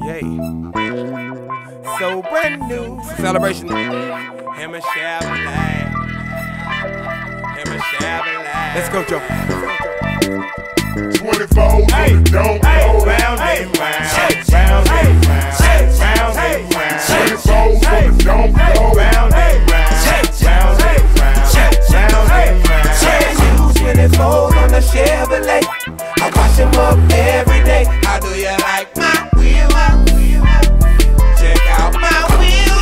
Yay. So brand new. Celebration. Him and Chevrolet. Him and Chevrolet. Let's go, Joe. 24, hey, don't go round and round, round and round, round and round. 24, don't go round and round, round and round, round and round. Brand new 24s on the Chevrolet. I wash them up every day. How do you like my wheel? Check out my wheel.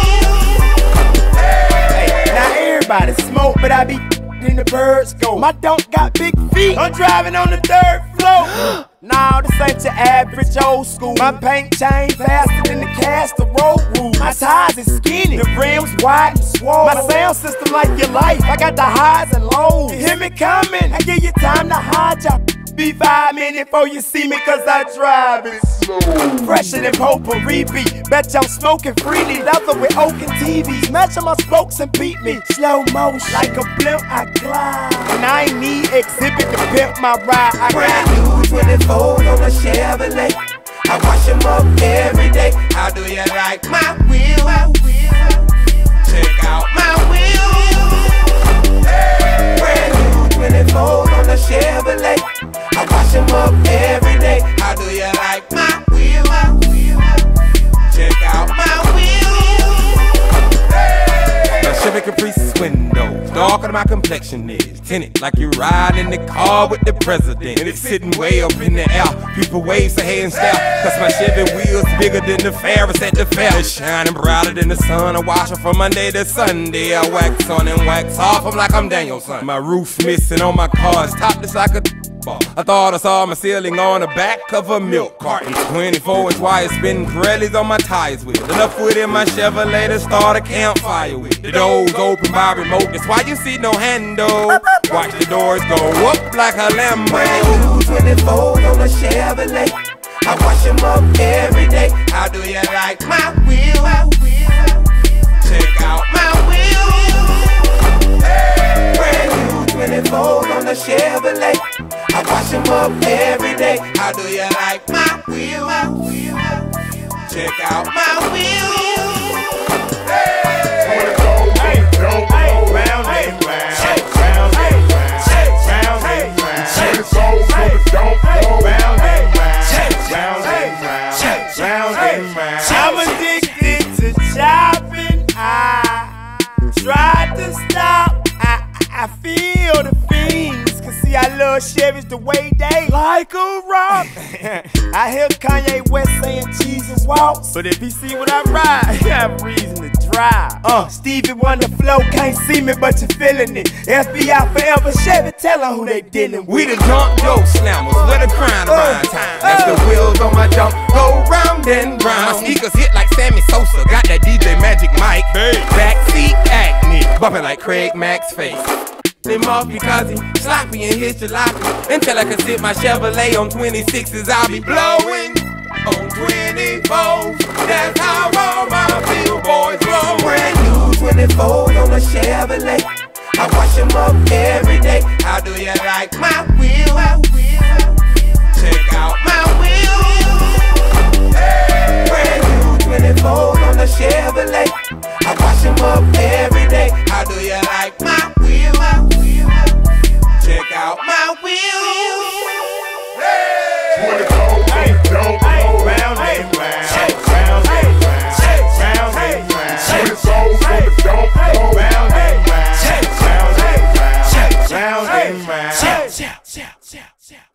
Hey, now everybody smoke, but I be in the birds go. My dunk got big feet. I'm driving on the third floor. Nah, this ain't your average old school. My paint chain faster than the cast of road rules. My tires is skinny, the rims wide and swole. My sound system like your life, I got the highs and lows. You hear me coming, I give you time to hide ya. Be 5 minutes before you see me, cause I drive it slow. Fresher than potpourri beat. Bet y'all smoking freely, leather with oak and TVs. Matching my spokes and beat me. Slow motion, like a blimp I glide. And I ain't need exhibit to pimp my ride. I Brand new 24s on the Chevrolet. I wash them up every day. How do you like my wheel? Check out my wheel. Brand new 24s on the Chevrolet. I wash them up every day. How do you like my wheel? Check out my wheel. My Chevy Caprice windows, darker than my complexion is. Tinted like you riding in the car with the president. And it's sitting way up in the air. People wave, say hey and stare. Cause my Chevy wheels bigger than the Ferris at the fair. It's shining brighter than the sun. I wash them from Monday to Sunday. I wax on and wax off them like I'm Danielson. My roof missing on my car. It's topless like a I thought I saw my ceiling on the back of a milk carton. 24-inch wire spinning Pirellis on my tires with. Enough wood in my Chevrolet to start a campfire with. The doors open by remote, that's why you see no handle. Watch the doors go up like a Lambo. Brand new 24s on the Chevrolet. I wash them up every day. How do you like my wheel? Check out my wheel. Brand new 24s on the Chevrolet. I wash them up every day. How do you like my wheel? Check out my wheel. 24, don't go round and round, round and round, round and round. 24, don't go round and round, round and round, round and round. I'm addicted to chopping. I tried to stop. I feel the fiends. Cause see, I love Chevys the way they like a rock. I hear Kanye West saying cheese and walks, but if he see what I ride, he have reason to drive. Stevie Wonder flow, can't see me but you feeling it. FBI forever, Chevy, tell her who they dealing with. We the drunk dope slammers, where the crime around time. That's the wheels on my jump, go round and round. My sneakers hit like Sammy Sosa, got that DJ Magic Mike. Backseat acne, bumping like Craig Mack's face. Them off because he sloppy and hit jalopy. Until I can sit my Chevrolet on 26s, I'll be blowing on 24s. That's how all my billboards roll. Brand new 24s on the Chevrolet. I wash them up every day. How do you like my wheel? Check out my wheel. Brand new 24s on the Chevrolet. I wash them up every day. How do you like my wheel? Check out my wheel. 24, don't go round and round, round and round, round and round. 24, don't go round and round, round and round, round and round.